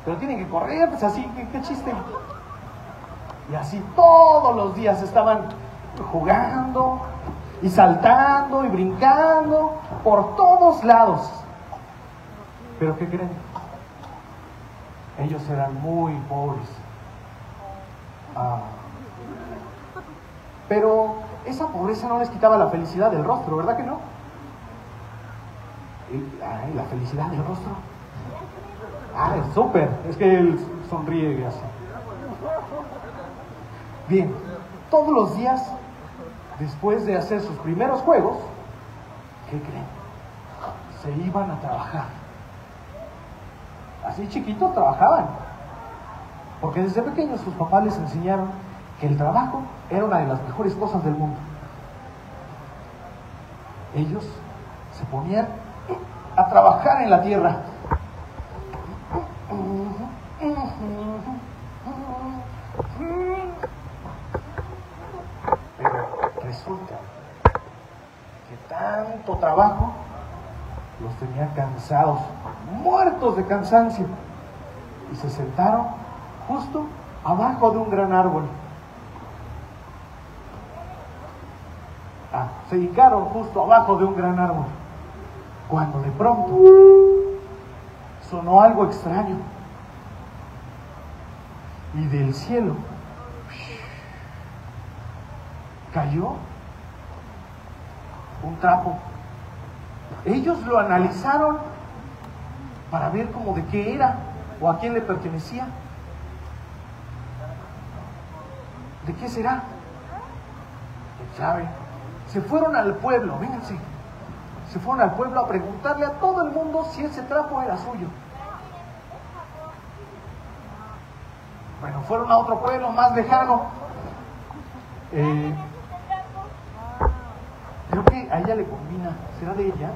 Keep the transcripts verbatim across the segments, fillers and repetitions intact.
pero tienen que correr, pues así, ¿qué, qué chiste? Y así todos los días estaban jugando y saltando y brincando por todos lados. ¿Pero qué creen? Ellos eran muy pobres. Ah. Pero esa pobreza no les quitaba la felicidad del rostro, ¿verdad que no? Y, ay, la felicidad del rostro. Ah, es súper. Es que él sonríe así. Bien, todos los días, después de hacer sus primeros juegos, ¿qué creen? Se iban a trabajar. Así chiquitos trabajaban. Porque desde pequeños sus papás les enseñaron que el trabajo era una de las mejores cosas del mundo. Ellos se ponían a trabajar en la tierra. Pero resulta que tanto trabajo los tenía cansados, muertos de cansancio, y se sentaron justo abajo de un gran árbol. Ah, se hincaron justo abajo de un gran árbol, cuando de pronto sonó algo extraño, y del cielo cayó un trapo. Ellos lo analizaron para ver cómo de qué era o a quién le pertenecía. ¿De qué será? ¿Quién sabe? Se fueron al pueblo, vénganse. Se fueron al pueblo a preguntarle a todo el mundo si ese trapo era suyo. Bueno, fueron a otro pueblo más lejano. Eh, creo que a ella le combina. ¿Será de ella?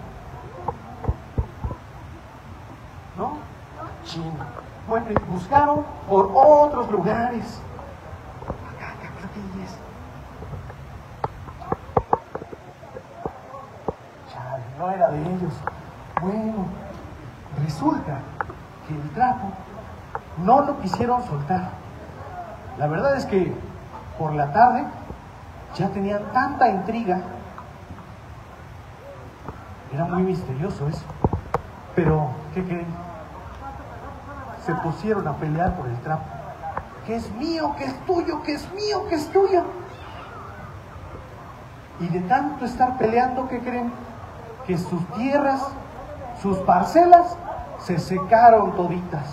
¿No? Chino. Bueno, y buscaron por otros lugares. Acá, acá, creo que ella es. Chale, no era de ellos. Bueno, resulta que el trapo no lo quisieron soltar. La verdad es que por la tarde ya tenían tanta intriga. Era muy misterioso eso. Pero, ¿qué creen? Se pusieron a pelear por el trapo. Que es mío, que es tuyo, que es mío, que es tuyo. Y de tanto estar peleando, ¿qué creen? Que sus tierras, sus parcelas, se secaron toditas.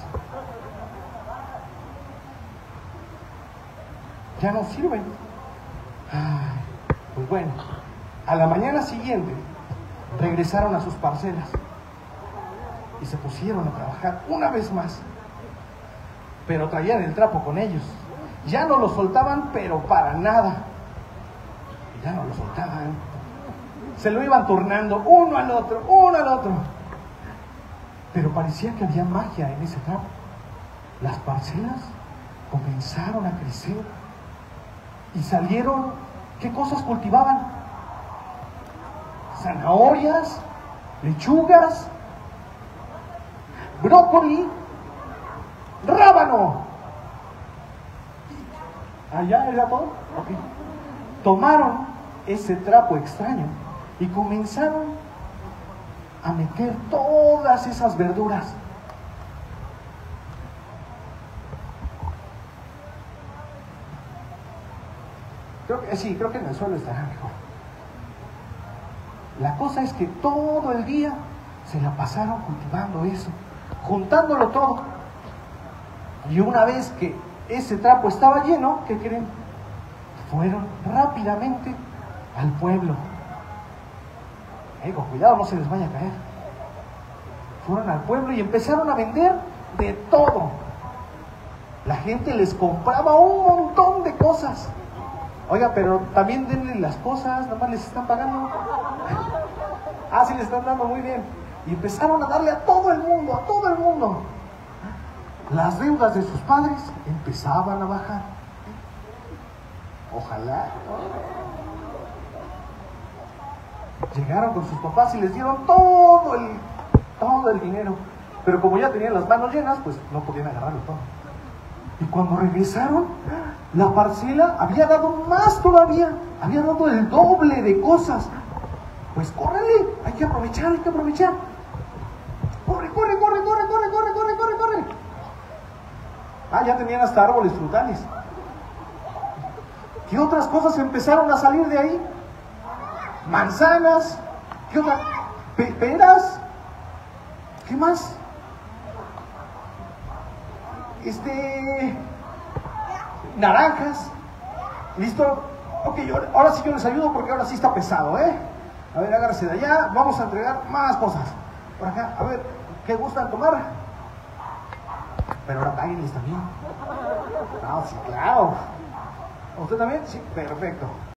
Ya no sirven. Ay, pues bueno, a la mañana siguiente regresaron a sus parcelas y se pusieron a trabajar una vez más. Pero traían el trapo con ellos. Ya no lo soltaban, pero para nada. Ya no lo soltaban. Se lo iban turnando uno al otro, uno al otro. Pero parecía que había magia en ese trapo. Las parcelas comenzaron a crecer y salieron. ¿Qué cosas cultivaban? Zanahorias, lechugas, brócoli, rábano. ¿Allá era todo? Ok. Tomaron ese trapo extraño y comenzaron a meter todas esas verduras. Creo que, sí, creo que en el suelo estará mejor. La cosa es que todo el día se la pasaron cultivando eso, juntándolo todo. Y una vez que ese trapo estaba lleno, ¿qué creen? Fueron rápidamente al pueblo. Eh, con cuidado, no se les vaya a caer. Fueron al pueblo y empezaron a vender de todo. La gente les compraba un montón de cosas. Oiga, pero también denle las cosas, nomás les están pagando. Ah, sí, les están dando, muy bien. Y empezaron a darle a todo el mundo, a todo el mundo. Las deudas de sus padres empezaban a bajar. Ojalá. Llegaron con sus papás y les dieron todo el, todo el dinero. pero como ya tenían las manos llenas, pues no podían agarrarlo todo. Y cuando regresaron, la parcela había dado más todavía, había dado el doble de cosas. Pues córrele, hay que aprovechar, hay que aprovechar. Corre, corre, corre, corre, corre, corre, corre, corre, corre. Ah, ya tenían hasta árboles frutales. ¿Qué otras cosas empezaron a salir de ahí? Manzanas, ¿qué otra? Pe- peras, ¿qué más? Este, naranjas. ¿Listo? Ok, ahora sí yo les ayudo porque ahora sí está pesado, ¿eh? A ver, agárrese de allá, vamos a entregar más cosas. Por acá, a ver, ¿qué gustan tomar? Pero ahora páguenles también. Ah, sí, claro. ¿Usted también? Sí, perfecto.